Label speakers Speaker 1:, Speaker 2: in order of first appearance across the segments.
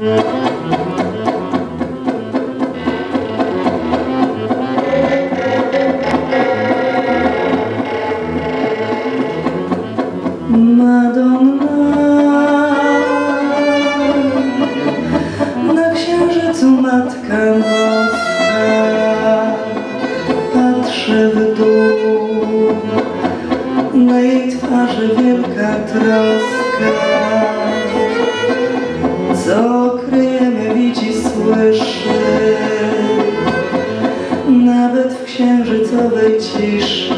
Speaker 1: Na księżycu Matka Boska patrzy w dół, na jej twarzy wielka troska. Co kryjemy, widzi, słyszy, nawet w księżycowej ciszy.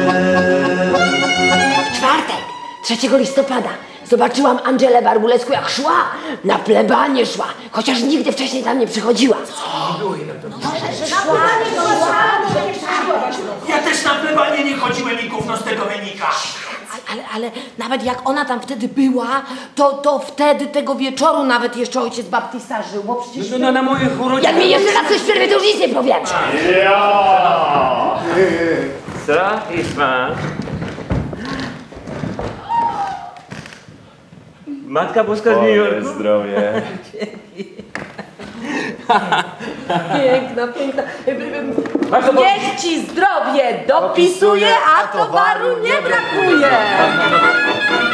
Speaker 2: W czwartek, 3 listopada, zobaczyłam Angelę Barbulescu, jak szła, na plebanie szła, chociaż nigdy wcześniej tam nie przychodziła.
Speaker 3: Ja też na plebanie nie chodziłem i gówno z tego wynika.
Speaker 4: Ale nawet jak ona tam wtedy była, to wtedy tego wieczoru nawet jeszcze ojciec baptysta żył, bo przecież...
Speaker 3: No na moich urodzinach...
Speaker 2: Jak mi jeszcze raz coś przerwie, to już nic nie powiem.
Speaker 5: Ja! Co, Hiszpan? Matka Boska z New Yorku?
Speaker 6: Zdrowie.
Speaker 4: Piękna, piękna. Niech ci zdrowie dopisuje, a towaru nie brakuje.